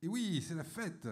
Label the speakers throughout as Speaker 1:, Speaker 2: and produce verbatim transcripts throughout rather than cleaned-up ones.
Speaker 1: Et oui, c'est la fête.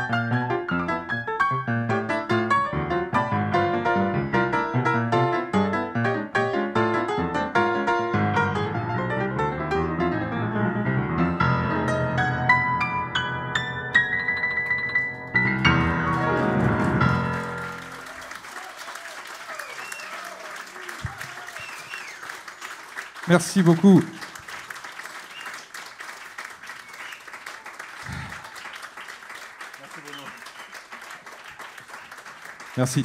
Speaker 1: Merci beaucoup. Merci.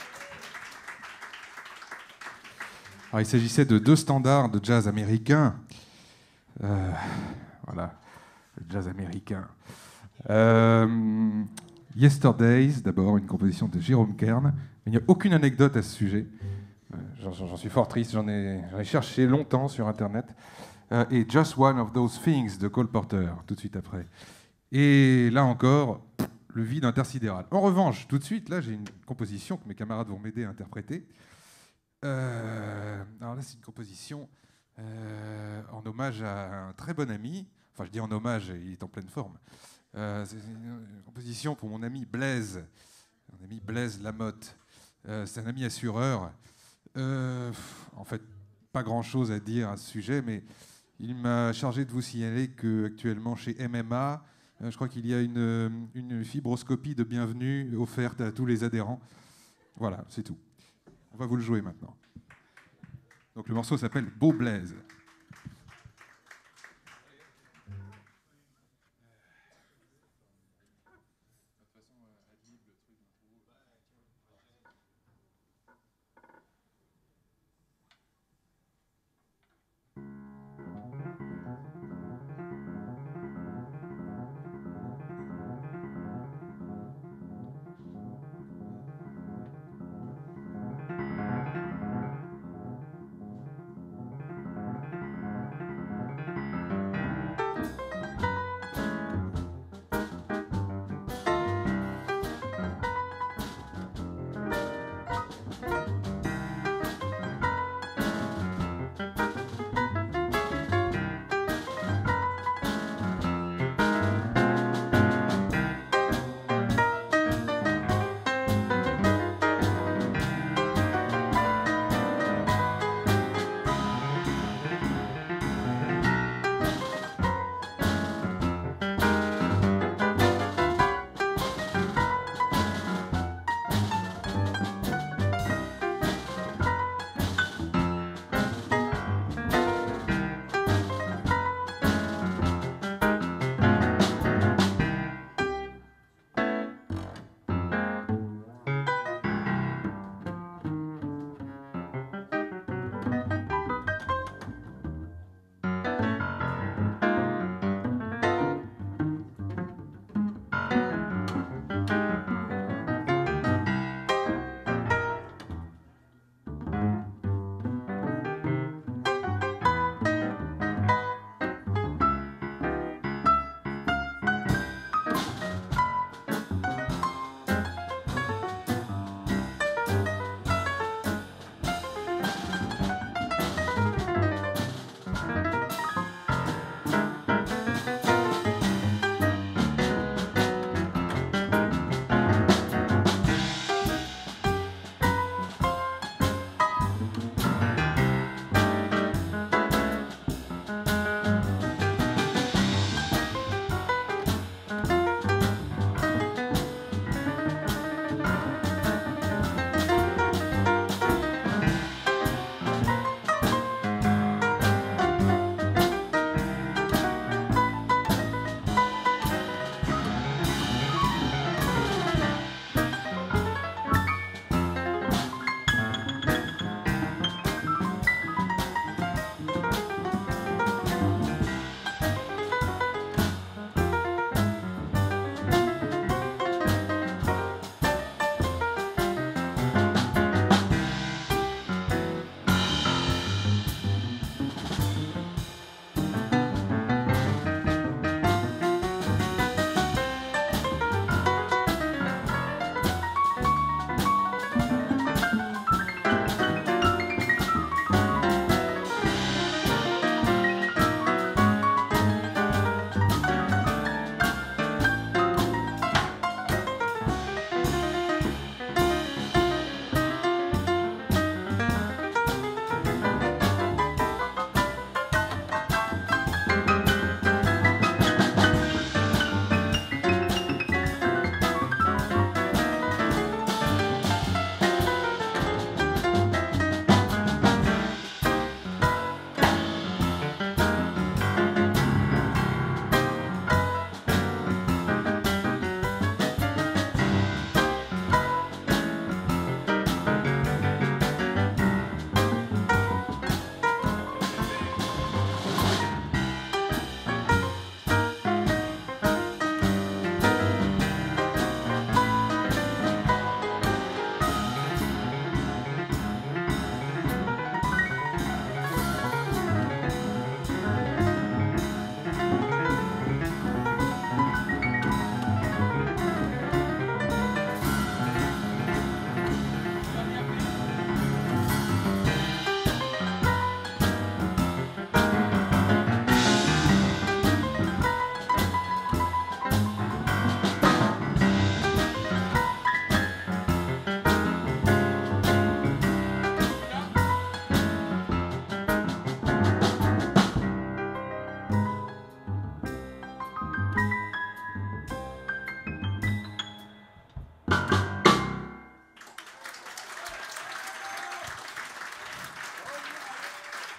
Speaker 1: Alors, il s'agissait de deux standards de jazz américain. Euh, voilà, le jazz américain. Euh, Yesterdays, d'abord, une composition de Jérôme Kern. Il n'y a aucune anecdote à ce sujet. Euh, J'en j'en suis fort triste, j'en ai, j'en ai cherché longtemps sur Internet. Euh, et Just One of Those Things de Cole Porter, tout de suite après. Et là encore, le vide intersidéral. En revanche, tout de suite, là, j'ai une composition que mes camarades vont m'aider à interpréter. Euh, alors là, c'est une composition euh, en hommage à un très bon ami. Enfin, je dis en hommage, il est en pleine forme. Euh, c'est une composition pour mon ami Blaise, mon ami Blaise Lamotte. Euh, c'est un ami assureur. Euh, en fait, pas grand-chose à dire à ce sujet, mais il m'a chargé de vous signaler qu'actuellement, chez M M A, euh, je crois qu'il y a une, une fibroscopie de bienvenue offerte à tous les adhérents. Voilà, c'est tout. On va vous le jouer maintenant. Donc le morceau s'appelle Beau Blaise.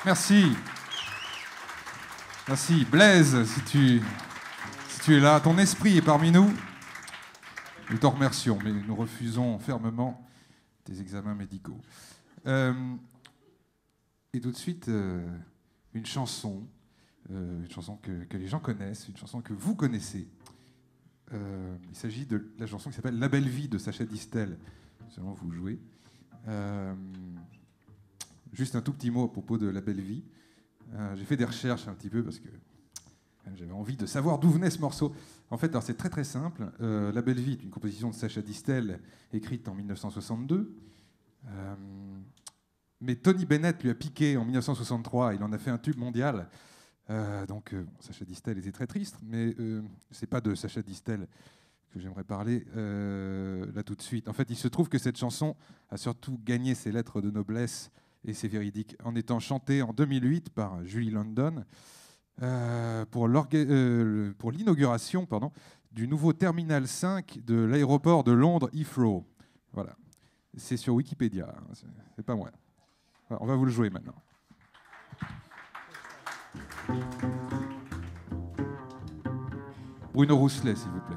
Speaker 1: Merci. Merci. Blaise, si tu, si tu es là, ton esprit est parmi nous. Nous t'en remercions, mais nous refusons fermement tes examens médicaux. Euh, et tout de suite, euh, une chanson, euh, une chanson que, que les gens connaissent, une chanson que vous connaissez. Euh, il s'agit de la chanson qui s'appelle « La belle vie » de Sacha Distel. Seulement vous jouez. Euh, juste un tout petit mot à propos de « La belle vie ». Euh, j'ai fait des recherches un petit peu parce que j'avais envie de savoir d'où venait ce morceau. En fait, c'est très très simple. Euh, La belle vie est une composition de Sacha Distel écrite en mille neuf cent soixante-deux. Euh, mais Tony Bennett lui a piqué en mille neuf cent soixante-trois. Il en a fait un tube mondial. Euh, donc euh, Sacha Distel était très triste, mais euh, c'est pas de Sacha Distel que j'aimerais parler euh, là tout de suite. En fait, il se trouve que cette chanson a surtout gagné ses lettres de noblesse, et c'est véridique, en étant chantée en deux mille huit par Julie London euh, pour euh, pour l'inauguration pardon, du nouveau terminal cinq de l'aéroport de Londres Heathrow. Voilà, c'est sur Wikipédia, hein, c'est pas moi. Voilà, on va vous le jouer maintenant. Bruno Rousselet, s'il vous plaît.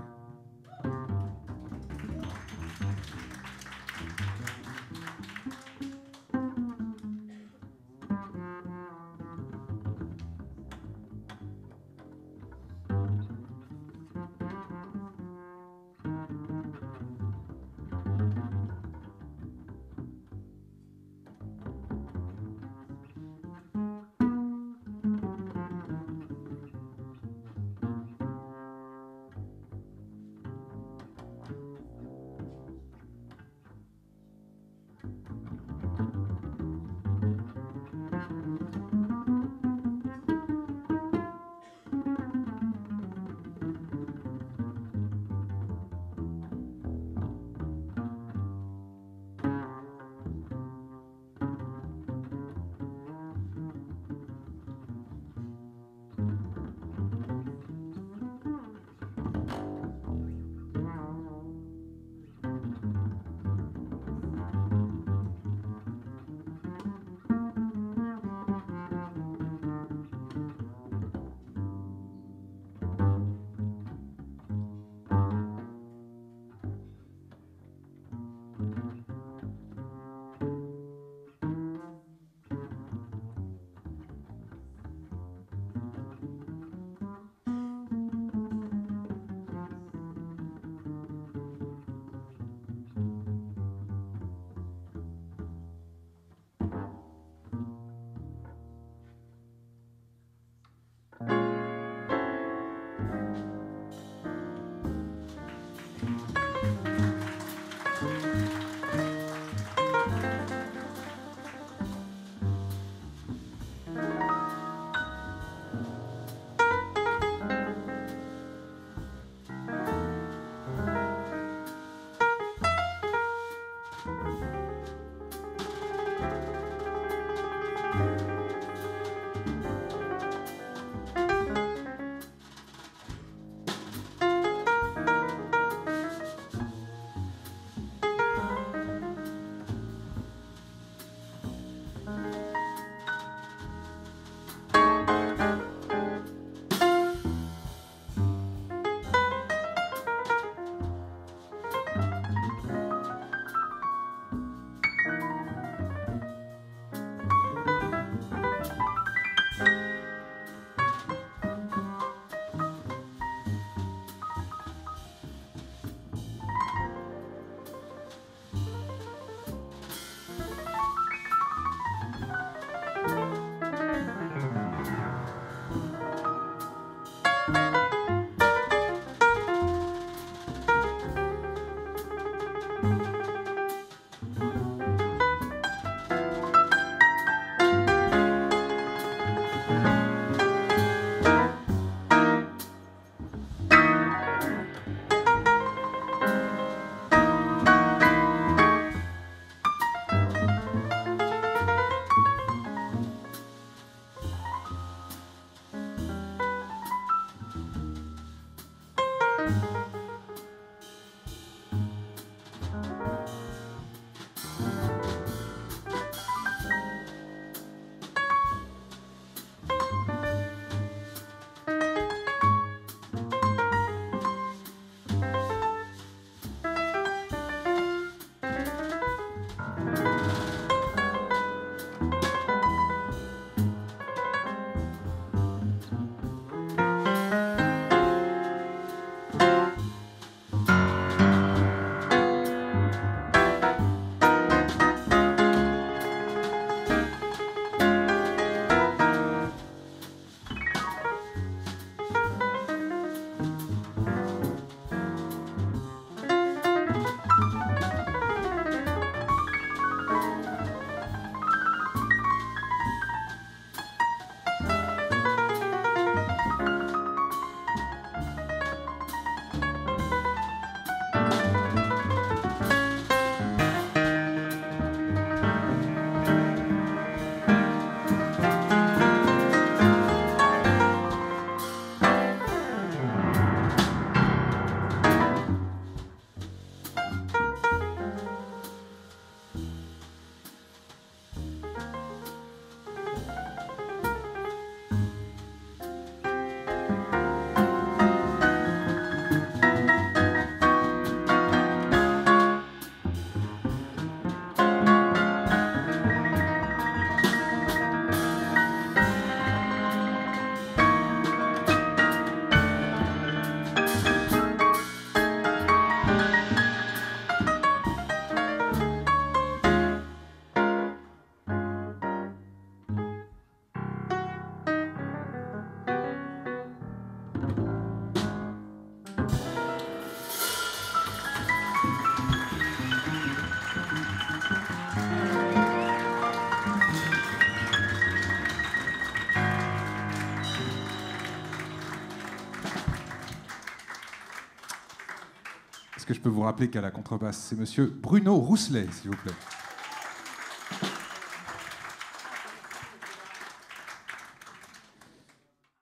Speaker 1: peux vous rappeler qu'à la contrebasse, c'est monsieur Bruno Rousselet, s'il vous plaît.